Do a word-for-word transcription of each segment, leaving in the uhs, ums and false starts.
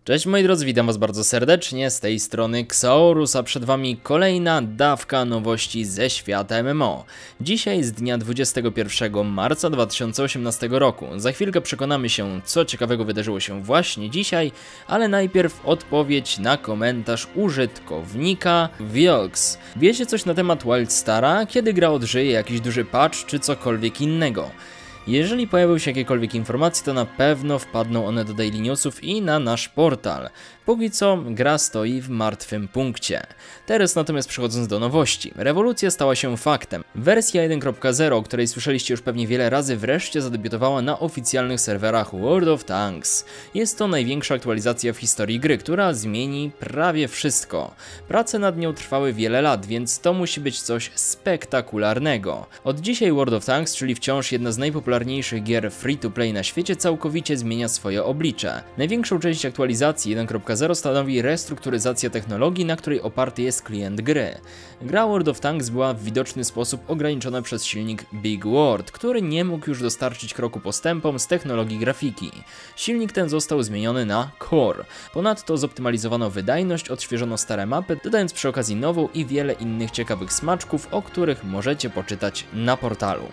Cześć moi drodzy, witam was bardzo serdecznie, z tej strony Xaurus, a przed wami kolejna dawka nowości ze świata M M O. Dzisiaj z dnia dwudziestego pierwszego marca dwa tysiące osiemnastego roku. Za chwilkę przekonamy się, co ciekawego wydarzyło się właśnie dzisiaj, ale najpierw odpowiedź na komentarz użytkownika Viox. Wiecie coś na temat Wildstara? Kiedy gra odżyje, jakiś duży patch czy cokolwiek innego? Jeżeli pojawią się jakiekolwiek informacje, to na pewno wpadną one do Daily Newsów i na nasz portal. Póki co gra stoi w martwym punkcie. Teraz natomiast przechodząc do nowości. Rewolucja stała się faktem. Wersja jeden kropka zero, o której słyszeliście już pewnie wiele razy, wreszcie zadebiutowała na oficjalnych serwerach World of Tanks. Jest to największa aktualizacja w historii gry, która zmieni prawie wszystko. Prace nad nią trwały wiele lat, więc to musi być coś spektakularnego. Od dzisiaj World of Tanks, czyli wciąż jedna z najpopularniejszych gier free-to-play na świecie, całkowicie zmienia swoje oblicze. Największą część aktualizacji jeden kropka zero stanowi restrukturyzacja technologii, na której oparty jest klient gry. Gra World of Tanks była w widoczny sposób ograniczona przez silnik Big World, który nie mógł już dostarczyć kroku postępom z technologii grafiki. Silnik ten został zmieniony na Core. Ponadto zoptymalizowano wydajność, odświeżono stare mapy, dodając przy okazji nową i wiele innych ciekawych smaczków, o których możecie poczytać na portalu.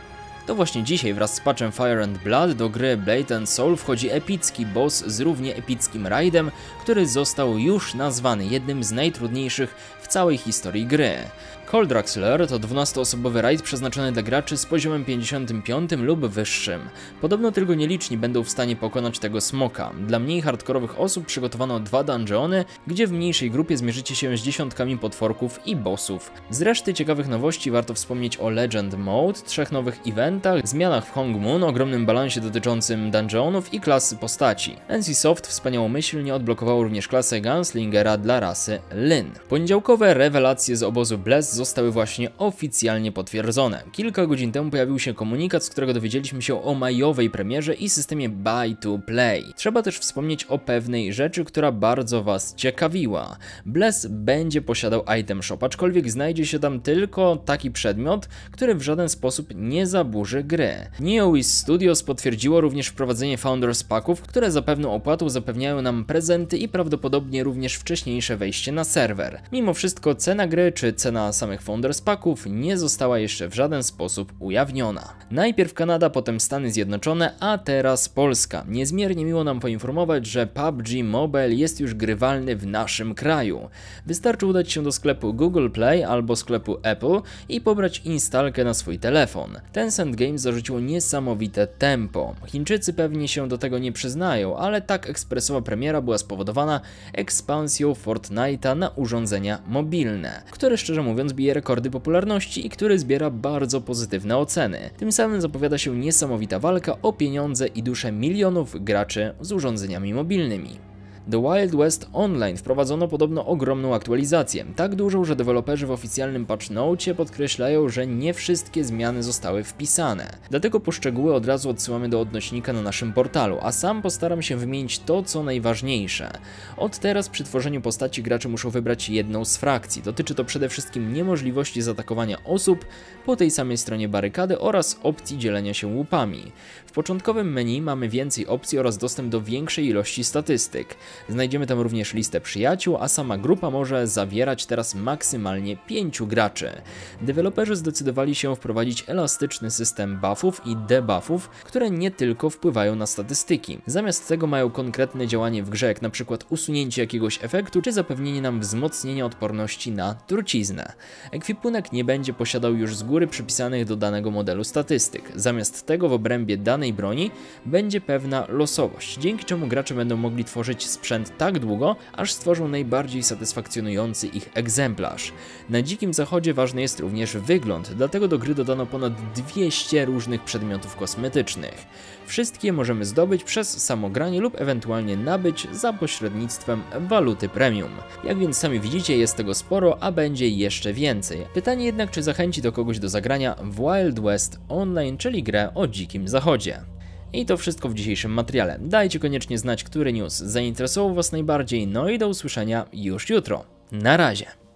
To właśnie dzisiaj wraz z patchem Fire and Blood do gry Blade and Soul wchodzi epicki boss z równie epickim raidem, który został już nazwany jednym z najtrudniejszych w całej historii gry. Coldraxler to dwunastoosobowy raid przeznaczony dla graczy z poziomem pięćdziesiątym piątym lub wyższym. Podobno tylko nieliczni będą w stanie pokonać tego smoka. Dla mniej hardkorowych osób przygotowano dwa dungeony, gdzie w mniejszej grupie zmierzycie się z dziesiątkami potworków i bossów. Z reszty ciekawych nowości warto wspomnieć o Legend Mode, trzech nowych eventach, zmianach w Hong Moon, ogromnym balansie dotyczącym dungeonów i klasy postaci. N C Soft wspaniałomyślnie odblokowało również klasę Gunslingera dla rasy Lyn. Poniedziałkowe rewelacje z obozu Bless zostały właśnie oficjalnie potwierdzone. Kilka godzin temu pojawił się komunikat, z którego dowiedzieliśmy się o majowej premierze i systemie Buy to Play. Trzeba też wspomnieć o pewnej rzeczy, która bardzo was ciekawiła. Bless będzie posiadał item shop, aczkolwiek znajdzie się tam tylko taki przedmiot, który w żaden sposób nie zaburzy gry. NeoWiz Studios potwierdziło również wprowadzenie Founders Packów, które za pewną opłatą zapewniają nam prezenty i prawdopodobnie również wcześniejsze wejście na serwer. Mimo wszystko cena gry czy cena samych Founders Packów nie została jeszcze w żaden sposób ujawniona. Najpierw Kanada, potem Stany Zjednoczone, a teraz Polska. Niezmiernie miło nam poinformować, że P U B G Mobile jest już grywalny w naszym kraju. Wystarczy udać się do sklepu Google Play albo sklepu Apple i pobrać instalkę na swój telefon. Tencent Games zarzuciło niesamowite tempo. Chińczycy pewnie się do tego nie przyznają, ale tak ekspresowa premiera była spowodowana ekspansją Fortnite'a na urządzenia mobilne, które szczerze mówiąc bije rekordy popularności i który zbiera bardzo pozytywne oceny. Tym samym zapowiada się niesamowita walka o pieniądze i dusze milionów graczy z urządzeniami mobilnymi. The Wild West Online wprowadzono podobno ogromną aktualizację, tak dużą, że deweloperzy w oficjalnym patch note podkreślają, że nie wszystkie zmiany zostały wpisane. Dlatego po szczegóły od razu odsyłamy do odnośnika na naszym portalu, a sam postaram się wymienić to, co najważniejsze. Od teraz przy tworzeniu postaci gracze muszą wybrać jedną z frakcji. Dotyczy to przede wszystkim niemożliwości zaatakowania osób po tej samej stronie barykady oraz opcji dzielenia się łupami. W początkowym menu mamy więcej opcji oraz dostęp do większej ilości statystyk. Znajdziemy tam również listę przyjaciół, a sama grupa może zawierać teraz maksymalnie pięciu graczy. Deweloperzy zdecydowali się wprowadzić elastyczny system buffów i debuffów, które nie tylko wpływają na statystyki. Zamiast tego mają konkretne działanie w grze, jak na przykład usunięcie jakiegoś efektu, czy zapewnienie nam wzmocnienia odporności na truciznę. Ekwipunek nie będzie posiadał już z góry przypisanych do danego modelu statystyk. Zamiast tego w obrębie danej broni będzie pewna losowość, dzięki czemu gracze będą mogli tworzyć sprzęt tak długo, aż stworzą najbardziej satysfakcjonujący ich egzemplarz. Na Dzikim Zachodzie ważny jest również wygląd, dlatego do gry dodano ponad dwieście różnych przedmiotów kosmetycznych. Wszystkie możemy zdobyć przez samogranie lub ewentualnie nabyć za pośrednictwem waluty premium. Jak więc sami widzicie, jest tego sporo, a będzie jeszcze więcej. Pytanie jednak, czy zachęci to kogoś do zagrania w Wild West Online, czyli grę o Dzikim Zachodzie. I to wszystko w dzisiejszym materiale. Dajcie koniecznie znać, który news zainteresował was najbardziej, no i do usłyszenia już jutro. Na razie.